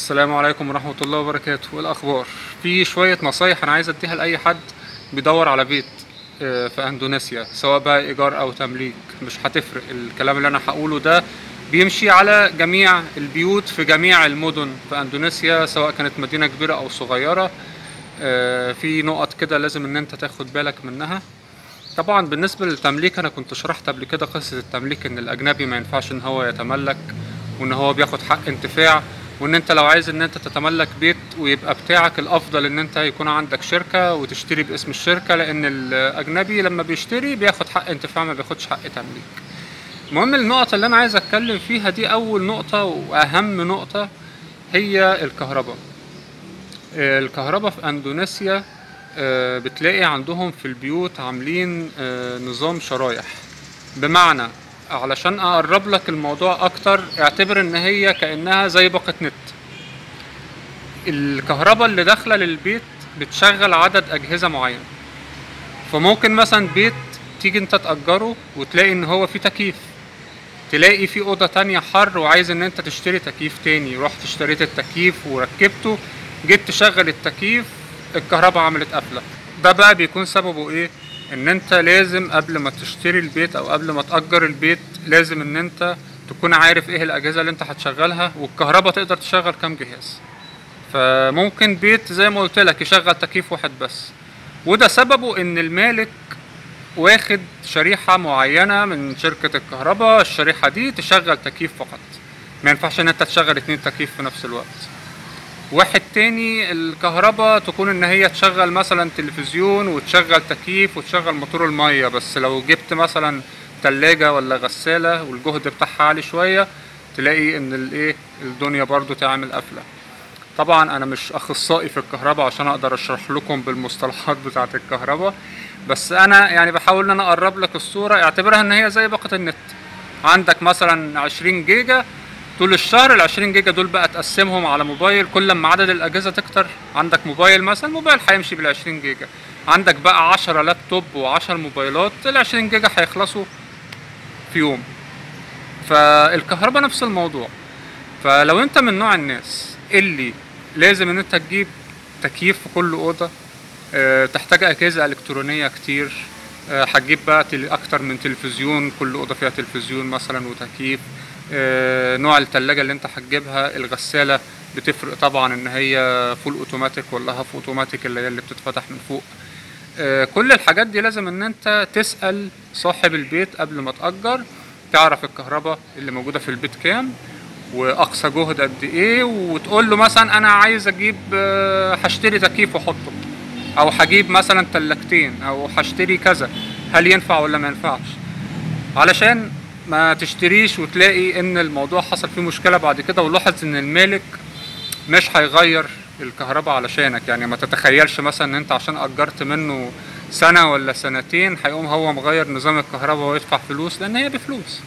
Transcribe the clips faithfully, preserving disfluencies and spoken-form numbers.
السلام عليكم ورحمة الله وبركاته. ايه الأخبار؟ في شوية نصايح أنا عايز أديها لأي حد بيدور على بيت آه، في أندونيسيا، سواء بقى إيجار أو تمليك، مش هتفرق. الكلام اللي أنا هقوله ده بيمشي على جميع البيوت في جميع المدن في أندونيسيا، سواء كانت مدينة كبيرة أو صغيرة. آه، في نقط كده لازم إن أنت تاخد بالك منها. طبعا بالنسبة للتمليك أنا كنت شرحت قبل كده قصة التمليك، إن الأجنبي ما ينفعش إن هو يتملك، وإن هو بياخد حق انتفاع، وإن أنت لو عايز إن أنت تتملك بيت ويبقى بتاعك، الأفضل إن أنت يكون عندك شركة وتشتري باسم الشركة، لأن الأجنبي لما بيشتري بياخد حق انتفاع ما بياخدش حق تمليك. المهم النقطة اللي أنا عايز أتكلم فيها دي، أول نقطة وأهم نقطة هي الكهرباء. آه، الكهرباء في أندونيسيا آه، بتلاقي عندهم في البيوت عاملين آه، نظام شرايح. بمعنى، علشان اقرب لك الموضوع اكتر، اعتبر ان هي كأنها زي باقة نت. الكهرباء اللي داخلة للبيت بتشغل عدد اجهزة معين. فممكن مثلا بيت تيجي انت تأجره وتلاقي ان هو فيه تكييف، تلاقي في اوضة تانية حر وعايز ان انت تشتري تكييف تاني، رحت اشتريت التكييف وركبته، جيت تشغل التكييف الكهرباء عملت قفلة. ده بقى بيكون سببه ايه؟ ان انت لازم قبل ما تشتري البيت او قبل ما تأجر البيت، لازم ان انت تكون عارف ايه الاجهزة اللي انت هتشغلها، والكهرباء تقدر تشغل كام جهاز. فممكن بيت زي ما قلت لك يشغل تكييف واحد بس، وده سببه ان المالك واخد شريحة معينة من شركة الكهرباء، الشريحة دي تشغل تكييف فقط. ما ينفعش ان انت تشغل اتنين تكييف في نفس الوقت. واحد تاني الكهرباء تكون ان هي تشغل مثلا تلفزيون وتشغل تكييف وتشغل موتور المية بس. لو جبت مثلا تلاجة ولا غسالة والجهد بتاعها عالي شوية، تلاقي ان الايه الدنيا برضو تعمل قفلة. طبعا انا مش اخصائي في الكهرباء عشان اقدر اشرح لكم بالمصطلحات بتاعة الكهرباء، بس انا يعني بحاول ان انا اقرب لك الصورة. اعتبرها ان هي زي باقة النت. عندك مثلا عشرين جيجا طول الشهر، ال عشرين جيجا دول بقى تقسمهم على موبايل، كل ما عدد الاجهزه تكتر عندك موبايل مثلا، موبايل هيمشي بال عشرين جيجا. عندك بقى عشرة لابتوب و10 موبايلات، ال عشرين جيجا هيخلصوا في يوم. فالكهرباء نفس الموضوع. فلو انت من نوع الناس اللي لازم ان انت تجيب تكييف في كل اوضه، اه تحتاج اجهزه الكترونيه كتير، اه هتجيب بقى اكتر من تلفزيون، كل اوضه فيها تلفزيون مثلا وتكييف، آه، نوع التلاجة اللي انت هتجيبها، الغسالة بتفرق طبعا ان هي فول اوتوماتيك ولا هاف اوتوماتيك اللي هي اللي بتتفتح من فوق. آه، كل الحاجات دي لازم ان انت تسأل صاحب البيت قبل ما تأجر، تعرف الكهرباء اللي موجودة في البيت كام واقصى جهد قد ايه، وتقول له مثلا انا عايز اجيب آه، هشتري تكييف واحطه، او هجيب مثلا تلاجتين، او هشتري كذا، هل ينفع ولا ما ينفعش، علشان ما تشتريش وتلاقي ان الموضوع حصل فيه مشكلة بعد كده. ولاحظ ان المالك مش هيغير الكهرباء علشانك. يعني ما تتخيلش مثلا ان انت عشان اجرت منه سنة ولا سنتين هيقوم هو مغير نظام الكهرباء ويدفع فلوس، لان هي بفلوس،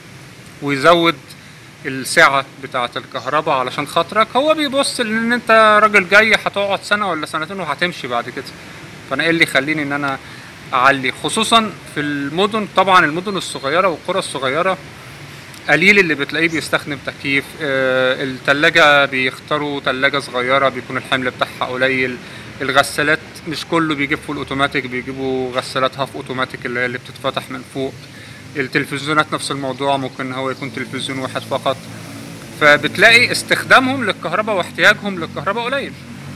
ويزود السعة بتاعة الكهرباء علشان خاطرك. هو بيبص ان انت راجل جاي هتقعد سنة ولا سنتين وهتمشي بعد كده. فانا ايه اللي يخليني ان انا اعلي؟ خصوصا في المدن. طبعا المدن الصغيرة والقرى الصغيرة قليل اللي بتلاقيه بيستخدم تكييف. آه التلاجة بيختاروا تلاجة صغيرة بيكون الحمل بتاعها قليل. الغسالات مش كله بيجيب فول اوتوماتيك، بيجيبوا غسالات هاف اوتوماتيك اللي هي اللي بتتفتح من فوق. التلفزيونات نفس الموضوع، ممكن هو يكون تلفزيون واحد فقط. فبتلاقي استخدامهم للكهرباء واحتياجهم للكهرباء قليل.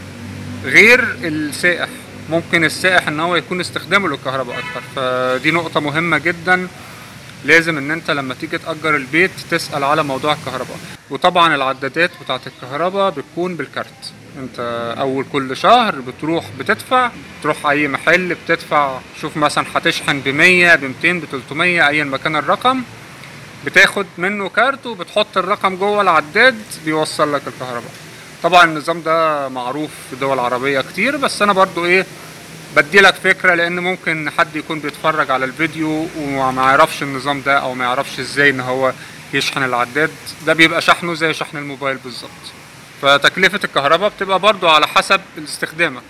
غير السائح، ممكن السائح ان هو يكون استخدامه للكهرباء اكتر. فدي نقطة مهمة جدا، لازم ان انت لما تيجي تأجر البيت تسأل على موضوع الكهرباء. وطبعا العدادات بتاعة الكهرباء بتكون بالكارت. انت اول كل شهر بتروح بتدفع، تروح اي محل بتدفع، شوف مثلا هتشحن بمية بمتين بتلتمية ايا ما كان الرقم، بتاخد منه كارت وبتحط الرقم جوه العداد بيوصل لك الكهرباء. طبعا النظام ده معروف في دول عربية كتير، بس انا برضو ايه بدي لك فكرة، لان ممكن حد يكون بيتفرج على الفيديو وما يعرفش النظام ده، او ما يعرفش ازاي ان هو يشحن العداد. ده بيبقى شحنه زي شحن الموبايل بالظبط. فتكلفة الكهرباء بتبقى برضو على حسب استخدامك.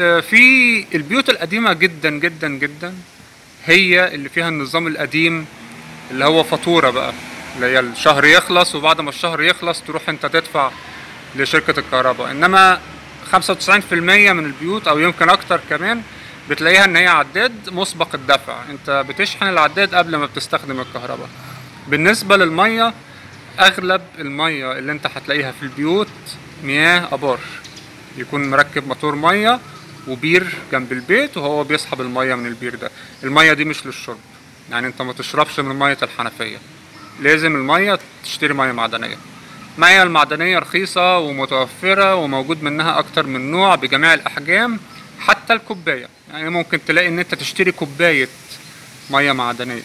في البيوت القديمة جدا جدا جدا هي اللي فيها النظام القديم اللي هو فاتورة بقى، اللي هي الشهر يخلص وبعد ما الشهر يخلص تروح انت تدفع لشركة الكهرباء. انما خمسة وتسعين في المية من البيوت او يمكن اكتر كمان بتلاقيها ان هي عداد مسبق الدفع، انت بتشحن العداد قبل ما بتستخدم الكهرباء. بالنسبة للمية، اغلب المية اللي انت هتلاقيها في البيوت مياه ابار، يكون مركب موتور مية وبير جنب البيت وهو بيسحب المية من البير ده. المية دي مش للشرب، يعني انت ما تشربش من مية الحنفية، لازم المية تشتري مية معدنية. المية المعدنية رخيصة ومتوفرة وموجود منها اكتر من نوع بجميع الاحجام، حتى الكوباية، يعني ممكن تلاقي ان انت تشتري كوباية مية معدنية.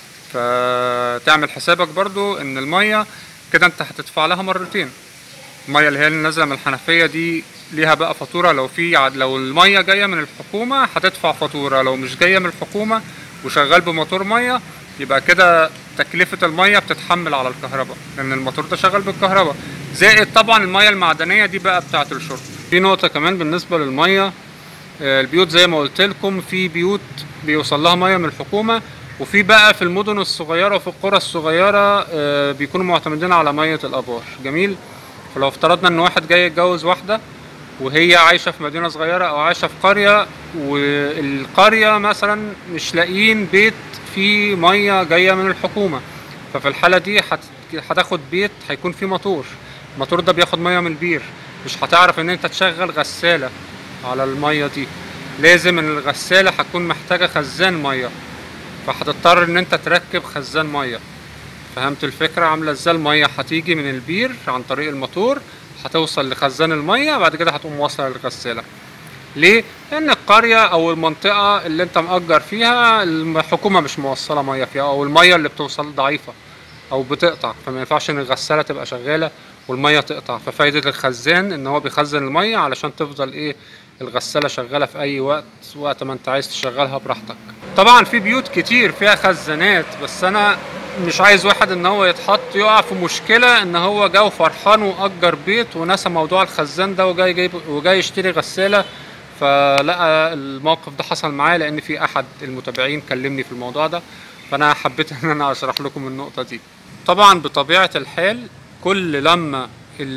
فتعمل حسابك برضو ان المية كده انت هتدفع لها مرتين. المية اللي هي اللي نازلة من الحنفية دي ليها بقى فاتورة، لو في عد لو المية جاية من الحكومة هتدفع فاتورة، لو مش جاية من الحكومة وشغال بموتور مية يبقى كده تكلفة المية بتتحمل على الكهرباء، لأن الموتور ده شغال بالكهرباء. زائد طبعا المية المعدنية دي بقى بتاعة الشرب. في نقطة كمان بالنسبة للمية، البيوت زي ما قلت لكم في بيوت بيوصل لها مية من الحكومة، وفي بقى في المدن الصغيرة وفي القرى الصغيرة بيكونوا معتمدين على مية الآبار. جميل. فلو افترضنا ان واحد جاي يتجوز واحدة وهي عايشة في مدينة صغيرة او عايشة في قرية، والقرية مثلا مش لاقيين بيت فيه مية جاية من الحكومة، ففي الحالة دي هتاخد بيت هيكون فيه موتور، الموتور ده بياخد مية من البير، مش هتعرف ان انت تشغل غسالة على المية دي، لازم ان الغسالة هتكون محتاجة خزان مية، فهتضطر ان انت تركب خزان مية. فهمت الفكرة عاملة ازاي؟ المية هتيجي من البير عن طريق الموتور، هتوصل لخزان المية، بعد كده هتقوم واصلة للغسالة. ليه؟ لأن القرية أو المنطقة اللي أنت مأجر فيها الحكومة مش موصلة مية فيها، أو المية اللي بتوصل ضعيفة أو بتقطع، فما ينفعش إن الغسالة تبقى شغالة والمية تقطع. ففايدة الخزان إن هو بيخزن المية علشان تفضل إيه الغسالة شغالة في أي وقت، وقت ما أنت عايز تشغلها براحتك. طبعا في بيوت كتير فيها خزانات، بس أنا مش عايز واحد ان هو يتحط يقع في مشكلة ان هو جا وفرحان واجر بيت ونسى موضوع الخزان ده وجاي جايب وجاي يشتري غسالة، فلقى الموقف ده حصل معايا لان في احد المتابعين كلمني في الموضوع ده، فانا حبيت ان انا اشرح لكم النقطة دي. طبعا بطبيعة الحال كل لما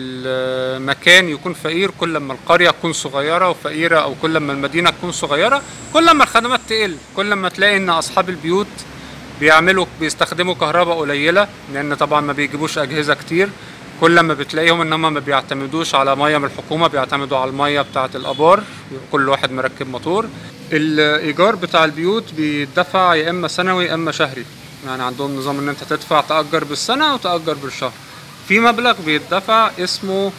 المكان يكون فقير، كل لما القرية تكون صغيرة وفقيرة، او كل لما المدينة تكون صغيرة كل لما الخدمات تقل، كل لما تلاقي ان اصحاب البيوت بيعملوا بيستخدموا كهرباء قليله، لان طبعا ما بيجيبوش اجهزه كتير. كل لما بتلاقيهم ان هم ما بيعتمدوش على ميه من الحكومه، بيعتمدوا على الميه بتاعه الابار، كل واحد مركب موتور. الايجار بتاع البيوت بيدفع يا اما سنوي يا اما شهري، يعني عندهم نظام ان انت تدفع تاجر بالسنه وتاجر بالشهر. في مبلغ بيدفع اسمه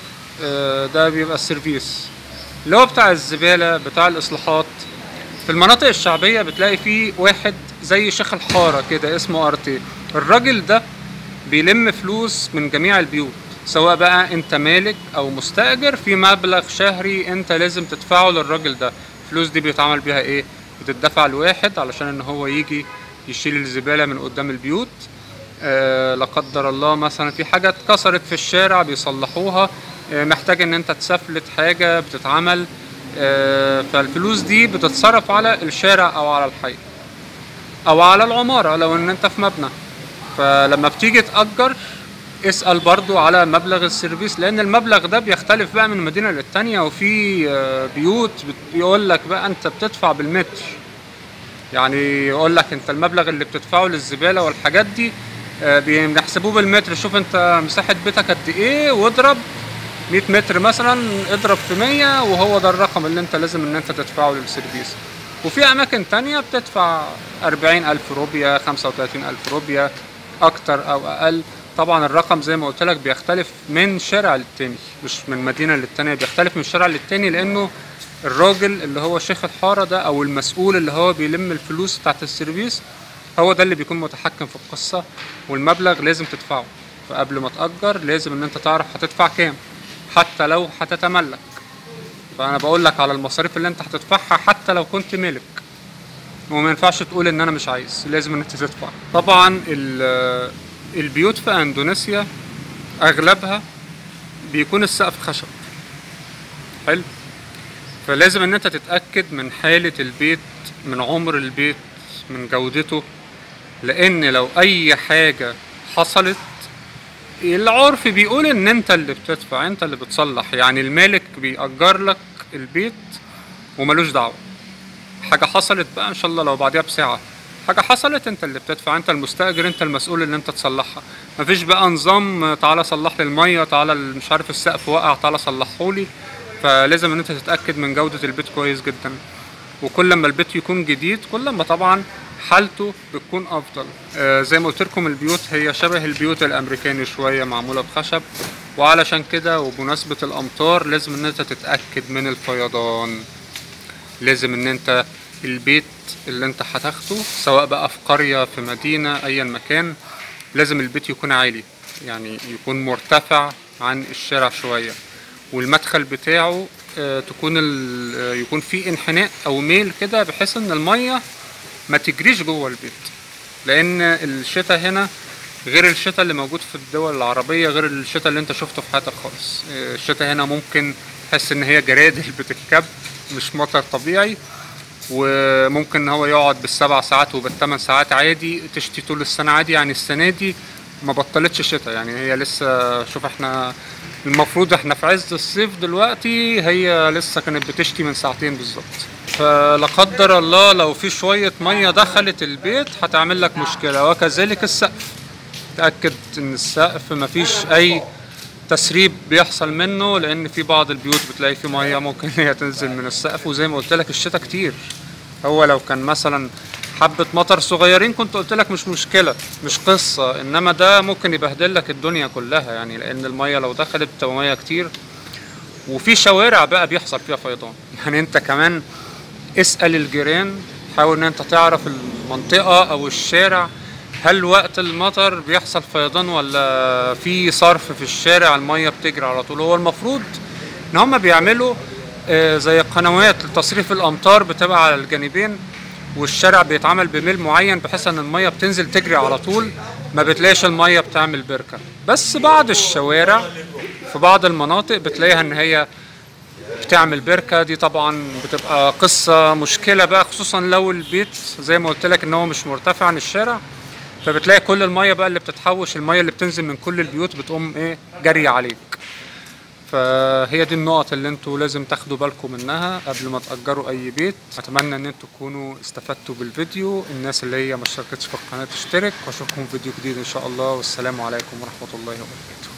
ده بيبقى السيرفيس، اللي هو بتاع الزباله، بتاع الاصلاحات. في المناطق الشعبيه بتلاقي فيه واحد زي شيخ الحارة كده اسمه ارتي، الراجل ده بيلم فلوس من جميع البيوت، سواء بقى انت مالك او مستأجر، في مبلغ شهري انت لازم تدفعه للراجل ده. الفلوس دي بيتعمل بيها ايه؟ بتدفع لواحد علشان ان هو يجي يشيل الزبالة من قدام البيوت. آه لا قدر الله مثلا في حاجة اتكسرت في الشارع بيصلحوها، آه محتاج ان انت تسفلت حاجة بتتعمل، آه فالفلوس دي بتتصرف على الشارع او على الحي او على العمارة لو ان انت في مبنى. فلما بتيجي تأجر اسأل برضو على مبلغ السيرفيس، لان المبلغ ده بيختلف بقى من مدينة للتانية، وفي بيوت بيقول لك بقى انت بتدفع بالمتر، يعني يقول لك انت المبلغ اللي بتدفعه للزبالة والحاجات دي بنحسبوه بالمتر، شوف انت مساحة بيتك قد ايه واضرب مية متر مثلا، اضرب في مية وهو ده الرقم اللي انت لازم ان انت تدفعه للسيرفيس. وفي اماكن تانية بتدفع اربعين الف روبيا، خمسة وتلاتين الف روبيا، اكتر او اقل. طبعا الرقم زي ما قلت لك بيختلف من شارع للتاني، مش من مدينة للتانية، بيختلف من شارع للتاني، لانه الراجل اللي هو شيخ الحارة ده او المسؤول اللي هو بيلم الفلوس بتاعت السيرفيس هو ده اللي بيكون متحكم في القصة، والمبلغ لازم تدفعه. فقبل ما تأجر لازم ان انت تعرف هتدفع كام حتى لو هتتملك. فانا بقول لك على المصاريف اللي انت هتدفعها حتى لو كنت مالك، وما ينفعش تقول ان انا مش عايز، لازم ان انت تدفع. طبعا البيوت في اندونيسيا اغلبها بيكون السقف خشب، حلو، فلازم ان انت تتأكد من حالة البيت، من عمر البيت، من جودته، لان لو اي حاجة حصلت العرف بيقول ان انت اللي بتدفع، انت اللي بتصلح، يعني المالك بيأجر لك البيت وملوش دعوة. حاجة حصلت بقى ان شاء الله لو بعديها بساعة حاجة حصلت، انت اللي بتدفع، انت المستأجر، انت المسؤول ان انت تصلحها. مفيش بقى نظام تعالى صلح لي المية، تعالى مش عارف السقف وقع تعالى صلحهولي. فلازم ان انت تتأكد من جودة البيت كويس جدا. وكل ما البيت يكون جديد كل ما طبعا حالته بتكون افضل. آه زي ما قلت لكم البيوت هي شبه البيوت الامريكاني شويه، معموله بخشب، وعلشان كده وبمناسبه الامطار لازم ان انت تتاكد من الفيضان. لازم ان انت البيت اللي انت هتاخده سواء بقى في قريه في مدينه ايا مكان، لازم البيت يكون عالي، يعني يكون مرتفع عن الشارع شويه، والمدخل بتاعه آه، تكون ال- يكون فيه انحناء او ميل كده بحيث ان الميه ما تجريش جوه البيت. لان الشتاء هنا غير الشتاء اللي موجود في الدول العربية، غير الشتاء اللي انت شفته في حياتك خالص. آه، الشتاء هنا ممكن تحس ان هي جرادل بتتكب، مش مطر طبيعي. وممكن ان هو يقعد بالسبع ساعات وبالثمان ساعات عادي، تشتي طول السنة عادي. يعني السنة دي ما بطلتش شتاء، يعني هي لسه، شوف احنا المفروض احنا في عز الصيف دلوقتي، هي لسه كانت بتشتي من ساعتين بالظبط. فلا قدر الله لو في شوية مية دخلت البيت هتعمل لك مشكلة، وكذلك السقف. تأكد ان السقف مفيش اي تسريب بيحصل منه، لان في بعض البيوت بتلاقي في ميه ممكن هي تنزل من السقف. وزي ما قلت لك الشتاء كتير، هو لو كان مثلا حبة مطر صغيرين كنت قلت لك مش مشكلة مش قصة، انما ده ممكن يبهدل لك الدنيا كلها، يعني لان المية لو دخلت بتبقى مية كتير. وفي شوارع بقى بيحصل فيها فيضان، يعني انت كمان اسأل الجيران، حاول ان انت تعرف المنطقة او الشارع هل وقت المطر بيحصل فيضان ولا في صرف في الشارع المية بتجري على طول. هو المفروض ان هم بيعملوا آه، زي قنوات لتصريف الامطار بتبقى على الجانبين، والشارع بيتعمل بميل معين بحيث ان المية بتنزل تجري على طول، ما بتلاقيش المية بتعمل بركة. بس بعض الشوارع في بعض المناطق بتلاقيها ان هي بتعمل بركة. دي طبعا بتبقى قصة مشكلة بقى، خصوصا لو البيت زي ما قلت لك ان هو مش مرتفع عن الشارع، فبتلاقي كل المية بقى اللي بتتحوش، المية اللي بتنزل من كل البيوت بتقوم ايه جري عليك. فهي دي النقط اللي انتوا لازم تاخدوا بالكم منها قبل ما تأجروا اي بيت. اتمنى ان انتوا تكونوا استفدتوا بالفيديو. الناس اللي هي ما اشتركتش في القناة تشترك، واشوفكم في فيديو جديد ان شاء الله، والسلام عليكم ورحمة الله وبركاته.